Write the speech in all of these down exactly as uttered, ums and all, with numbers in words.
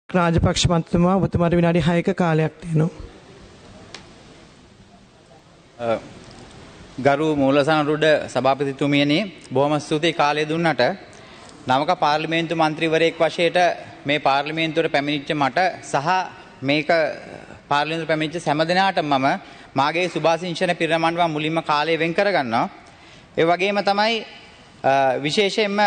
රාජපක්ෂ මන්ත්‍රීතුමා ඔබතුමාට විනාඩි හයක කාලයක් තියෙනවා. ගරු මූලසනරුඩ සභාපතිතුමියනි බොහොම ස්තුතියි කාලය දුන්නට. නවක පාර්ලිමේන්තු මන්ත්‍රීවරයෙක් වශයෙන් මේ පාර්ලිමේන්තුවට පැමිණිච්ච මට සහ මේක පාර්ලිමේන්තුවට පැමිණිච්ච හැම දිනාටම මම මාගේ සුභාසිංසන පිරිනමනවා මුලින්ම කාලය වෙන් කරගන්නවා. ඒ වගේම තමයි විශේෂයෙන්ම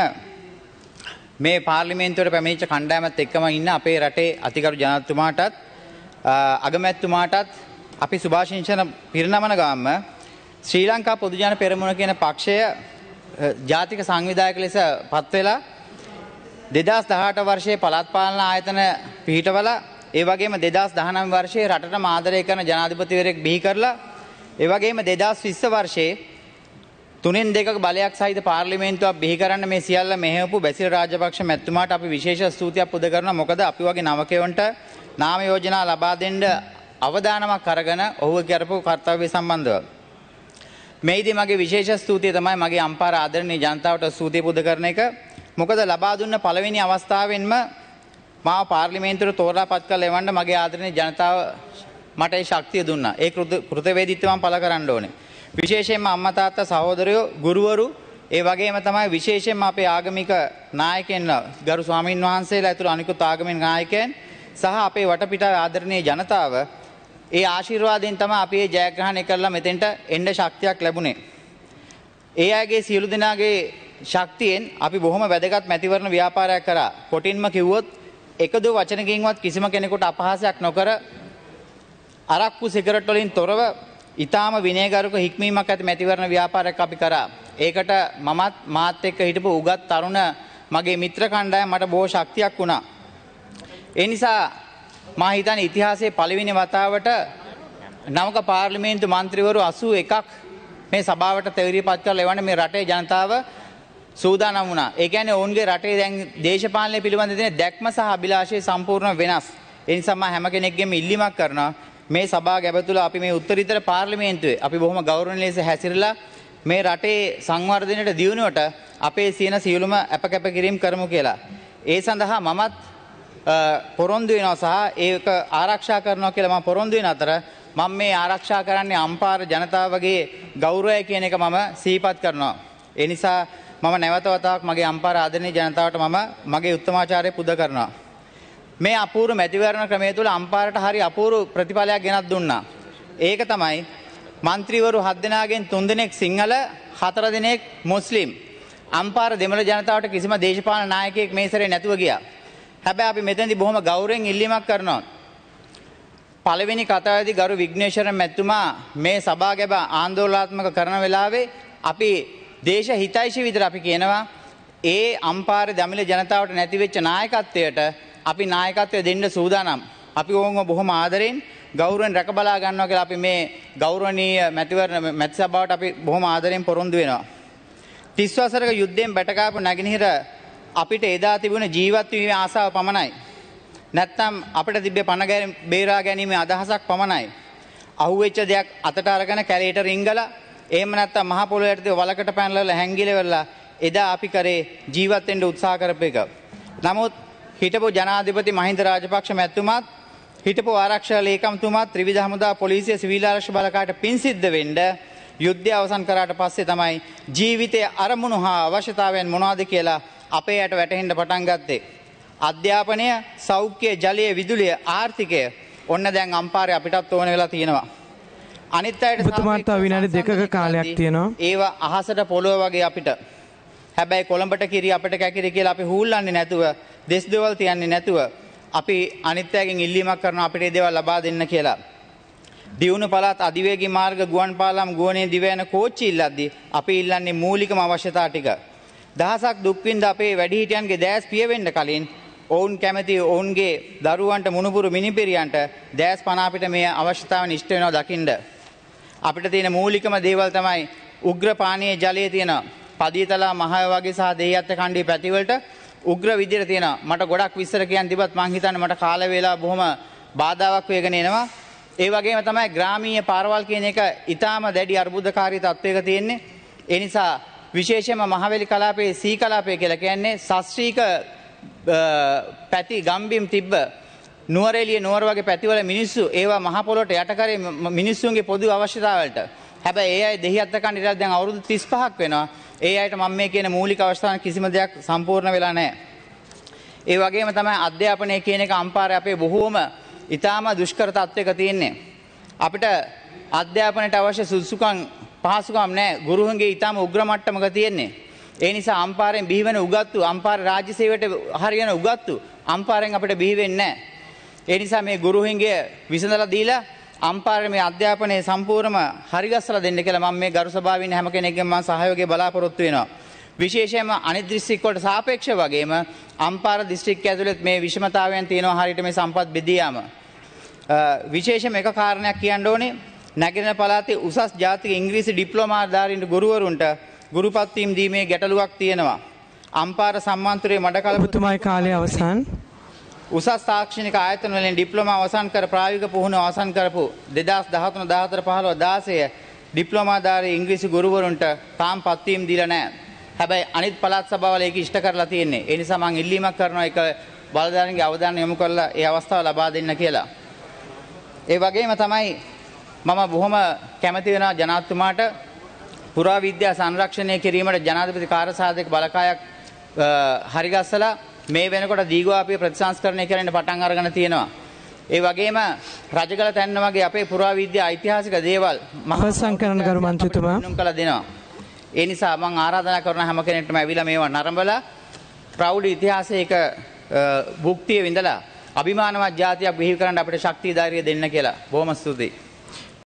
මේ පාර්ලිමේන්තුවට පැමිණිච්ච කණ්ඩායමත් එක්කම ඉන්න අපේ රටේ අතිගරු ජනාධිපතිතුමාටත් අගමැතිතුමාටත් අපි සුභාශිංසන පිරිනමන ගාම ශ්‍රී ලංකා පොදු ජන පෙරමුණ කියන පක්ෂය ජාතික සංවිධායක ලෙස පත් වෙලා දෙදහස් දහඅට වර්ෂයේ පළාත් පාලන ආයතන පිහිටවලා ඒ වගේම දෙදහස් දහනවය වර්ෂයේ රටටම ආදරය කරන ජනාධිපතිවරයෙක් බිහි කරලා ඒ වගේම දෙදහස් විස්ස වර්ෂයේ තුනෙන් දෙකක බලයක් සහිත පාර්ලිමේන්තුවක් බිහි කරන්න මේ සියල්ල මෙහෙවපු බැසිල් රාජපක්ෂ මැතිතුමාට අපි විශේෂ ස්තුතියක් පුද කරනවා. මොකද අපි වගේ නවකයන්ට නාම යෝජනා ලබා දෙන්න අවදානමක් අරගෙන ඔහුව කරපු කර්තව්‍ය සම්බන්ධව මේදී මගේ විශේෂ ස්තුතිය තමයි මගේ අම්පාර ආදරණීය ජනතාවට ස්තුතිය පුද කරන එක. මොකද ලබා දුන්න පළවෙනි අවස්ථාවෙන්ම මාව පාර්ලිමේන්තුවට තෝරාපත් කරලා එවන්න මගේ ආදරණීය ජනතාව මට ඒ ශක්තිය දුන්නා. ඒ කෘතවේදීත්වය මම පළ කරන්න ඕනේ. විශේෂයෙන්ම අම්මා තාත්තා සහෝදරයෝ ගුරුවරු ඒ වගේම තමයි විශේෂයෙන්ම අපේ ආගමික නායකයන් ගරු ස්වාමීන් වහන්සේලා ඇතුළු අනිකුත් ආගමික නායකයන් සහ අපේ වටපිටාවේ ආදරණීය ජනතාව ඒ ආශිර්වාදයෙන් තමයි අපි මේ ජයග්‍රහණය කරලා මෙතෙන්ට එන්න ශක්තියක් ලැබුණේ. ඒ අයගේ සියලු දෙනාගේ ශක්තියෙන් අපි බොහොම වැදගත් මැතිවරණ ව්‍යාපාරයක් කරා. කොටින්ම කිව්වොත් එකදු වචනකින්වත් කිසිම කෙනෙකුට අපහාසයක් නොකර අරක්කු සිගරට් වලින් තොරව ඊටාම විනයගරුක හික්මීමක් ඇති මැතිවරණ ව්‍යාපාරයක් අපි කරා. ඒකට මමත් මාත් එක්ක හිටපු උගත් තරුණ මගේ මිත්‍ර කණ්ඩායම මට බොහෝ ශක්තියක් වුණා. ඒ නිසා මා හිතන්නේ ඉතිහාසයේ පළවෙනි වතාවට නවක පාර්ලිමේන්තු මන්ත්‍රීවරු අසූ එකක් මේ සභාවට තෙවරිපත් කරලා එවන්න මේ රටේ ජනතාව සූදානම් වුණා. ඒ කියන්නේ ඔවුන්ගේ රටේ දැන් දේශපාලනය පිළිබඳ තියෙන දැක්ම සහ අභිලාෂය සම්පූර්ණ වෙනස්. ඒ නිසා මම හැම කෙනෙක්ගෙම ඉල්ලීමක් කරනවා මේ සභා ගැබ තුළ අපි මේ උත්තරීතර පාර්ලිමේන්තුවේ අපි බොහොම ගෞරවණීය ලෙස හැසිරලා මේ රටේ සංවර්ධනයට දියුණුවට අපේ සියන සියලුම අපකැප කිරීම කරමු කියලා. ඒ සඳහා මමත් පොරොන්දු වෙනවා සහ ඒක ආරක්ෂා කරනවා කියලා මම පොරොන්දු වෙන අතර මම මේ ආරක්ෂා කරන්නේ අම්පාර ජනතාවගේ ගෞරවය කියන එක මම සිහිපත් කරනවා. ඒ නිසා මම නැවත වතාවක් මගේ අම්පාර ආදරණීය ජනතාවට මම මගේ උත්තමාචාරය පුද කරනවා. මේ අපූර්ව මැතිවරණ ක්‍රමය තුළ අම්පාරට හරි අපූර්ව ප්‍රතිඵලයක් ගෙනත් දුන්නා. ඒක තමයි മന്ത്രിවරු හත් දෙනාගෙන් තුන් දෙනෙක් සිංහල හතර දෙනෙක් මුස්ලිම්. අම්පාර දෙමළ ජනතාවට කිසිම දේශපාලන නායකයෙක් මේ සැරේ නැතුව ගියා. හැබැයි අපි මෙතනදී බොහොම ගෞරවයෙන් ඉල්ලීමක් කරනවා. පළවෙනි කතාවේදී ගරු විග්නේශ්වරන් මැතිතුමා මේ සභා ගැබ ආందోලනාත්මක කරන වෙලාවේ අපි දේශ හිතයිෂී විදිහට අපි කියනවා ඒ අම්පාරේ දමිළ ජනතාවට නැති වෙච්ච නායකත්වයට අපි නායකත්වය දෙන්න සූදානම්. අපි ඕංග බොහොම ආදරෙන් ගෞරවයෙන් රැක බලා ගන්නවා කියලා අපි මේ ගෞරවනීය මැතිවරණ මැති සභාවට අපි බොහොම ආදරෙන් පොරොන්දු වෙනවා. තිස් වසරක යුද්ධයෙන් බැටකාපු නැගෙනහිර අපිට එදා තිබුණ ජීවත් වීමේ ආසාව පමණයි. නැත්තම් අපිට තිබ්බේ පණ බේරා ගැනීමේ අදහසක් පමණයි. අහුවෙච්ච දෙයක් අතට අරගෙන කැලේට රිංගලා එහෙම නැත්තම් මහ පොළොවට වලකට පැනලා හැංගිලෙවලා එදා අපි කරේ ජීවත් වෙන්න උත්සාහ කරපු එක. නමුත් හිටපු ජනාධිපති මහින්ද රාජපක්ෂ මැතිතුමාත් හිටපු ආරක්ෂක ලේකම්තුමාත් ත්‍රිවිධ හමුදා පොලිසිය සිවිල් ආරක්ෂක බලකායට පින් සිද්ධ වෙන්න යුද්ධය අවසන් කරාට පස්සේ තමයි ජීවිතයේ අරමුණු හා අවශ්‍යතාවයන් මොනවද කියලා අපේ යට වැටහෙන්න පටන් ගත්තේ. අධ්‍යාපනය, සෞඛ්‍ය, ජලය, විදුලිය, ආර්ථිකය ඔන්න දැන් අම්පාරේ අපිටත් ඕන වෙලා තියෙනවා. අනිත් අයට ඔබතුමාට විනාඩි දෙකක කාලයක් තියෙනවා. ඒවා අහසට පොළොව වගේ අපිට. හැබැයි කොළඹට කිරි අපිට කැකිරි කියලා අපි හූල්ලන්නේ නැතුව දෙස් දෙවල් තියන්නේ නැතුව අපි අනිත් අයගෙන් ඉල්ලීමක් කරනවා අපිට මේ දේවල් ලබා දෙන්න කියලා. දියුණු පළාත් අධිවේගී මාර්ග ගුවන් පාලම් ගුවනේ දිවයන කෝච්චි ඉල්ලද්දී අපි ඉල්ලන්නේ මූලිකම අවශ්‍යතා ටික. දහසක් දුක් විඳ අපේ වැඩිහිටියන්ගේ දැස් පිය වෙන්න කලින් ඔවුන් කැමති ඔවුන්ගේ දරුවන්ට මුණුපුරු මිනිපිරියන්ට දැස් පන අපිට මේ අවශ්‍යතාවන් ඉෂ්ට වෙනවා දකින්න. අපිට තියෙන මූලිකම දේවල් තමයි උග්‍ර පානීය ජලයේ තියෙන පදියතලා මහය වගේ සහ දෙහිඅත්ත කණ්ඩේ පැතිවලට උග්‍ර විදියට තියෙනවා. මට ගොඩක් විස්තර කියන්න තිබ්බත් මං හිතන්නේ මට කාල වේලාව බොහොම බාධාවක් වේගෙන එනවා. ඒ වගේම තමයි ග්‍රාමීය පාරවල් කියන එක ඊටාම දැඩි අර්බුදකාරී තත්වයක තියෙන්නේ. ඒ නිසා විශේෂයෙන්ම මහවැලි කලාපයේ සී කලාපය කියලා කියන්නේ ශාස්ත්‍රීය පැති ගම්බිම් තිබ්බ නුවරඑළිය නුවර වගේ පැතිවල මිනිස්සු ඒවා මහ පොළොට යට කරේ මිනිස්සුන්ගේ පොදු අවශ්‍යතාවලට. හැබැයි ඒ අය දෙහිඅත්ත කන්න ඉඳලා දැන් අවුරුදු තිස් පහක් වෙනවා. ඒ අයට මම මේ කියන මූලික අවස්ථාන කිසිම දෙයක් සම්පූර්ණ වෙලා නැහැ. ඒ වගේම තමයි අධ්‍යාපනය කියන එක අම්පාරේ අපේ බොහෝම ඊටාම දුෂ්කර තත්වයක තියෙන්නේ. අපිට අධ්‍යාපනයට අවශ්‍ය සුදුසුකම් පහසුකම් නැහැ. ගුරුහුන්ගේ ඊටාම උග්‍ර මට්ටමක තියෙන්නේ. ඒ නිසා අම්පාරෙන් බිහිවෙන උගත්තු අම්පාර රාජ්‍ය සේවයට හරියන උගත්තු අම්පාරෙන් අපිට බිහි වෙන්නේ නැහැ. ඒ නිසා මේ ගුරුහින්ගේ විසඳලා දීලා අම්පාරේ මේ අධ්‍යාපනයේ සම්පූර්ණම හරිගස්සලා දෙන්න කියලා මම මේ ගරු සභාවේ ඉන්න හැම කෙනෙක්ගෙන් මම සහයෝගය බලාපොරොත්තු වෙනවා. විශේෂයෙන්ම අනිත් දිස්ත්‍රික් වලට සාපේක්ෂව වගේම අම්පාර දිස්ත්‍රික්කය ඇතුළේ මේ විෂමතාවයන් තියෙනවා හරියට මේ සම්පත් බෙදී යාම. විශේෂයෙන්ම එක කාරණයක් කියන්න ඕනේ නැගෙනහිර පළාතේ උසස් ජාතික ඉංග්‍රීසි ඩිප්ලෝමාධාරීන්ට ගුරුවරුන්ට ගුරුපත් වීම දීමේ ගැටලුවක් තියෙනවා. අම්පාර සම්මාන්තරයේ මඩකලපුව ඔබතුමායි කාලය අවසන්. උසස් තාක්ෂණික ආයතන වලින් ඩිප්ලෝමා අවසන් කර ප්‍රායෝගික පුහුණුව අවසන් කරපු දෙදාස් දහතුන දහහතර පහළොව දාසය ඩිප්ලෝමාධාරී ඉංග්‍රීසි ගුරුවරුන්ට තාම පත්වීම් දීලා නැහැ. හැබැයි අනිත් පළාත් සභාවල ඒක ඉෂ්ට කරලා තියෙන්නේ. ඒ නිසා මම ඉල්ලීමක් කරනවා ඒක බලධාරීන්ගේ අවධානය යොමු කරලා ඒ අවස්ථාව ලබා දෙන්න කියලා. ඒ වගේම තමයි මම බොහොම කැමති වෙනවා ජනාධිපතිතුමාට පුරාවිද්‍යා සංරක්ෂණය කිරීමට ජනාධිපති කාර්යසාධක බලකායක් හරිගස්සලා මේ වෙනකොට දීඝවාපීය ප්‍රතිසංස්කරණය කරන්න පටන් අරගෙන තියෙනවා. ඒ වගේම රජගල තැන්න වගේ අපේ පුරාවිද්‍යා ඓතිහාසික දේවල් අවසන් කරන ගරු මන්ත්‍රීතුමා නම් කළා දෙනවා. ඒ නිසා මම ආරාධනා කරන හැම කෙනෙක්ටම ඇවිල්ලා මේවා නරඹලා ප්‍රෞಢ ඉතිහාසයක භුක්තිය විඳලා අභිමානවත් ජාතියක් බිහි කරන්න අපිට ශක්තිය ධෛර්යය දෙන්න කියලා. බොහොම ස්තුතියි.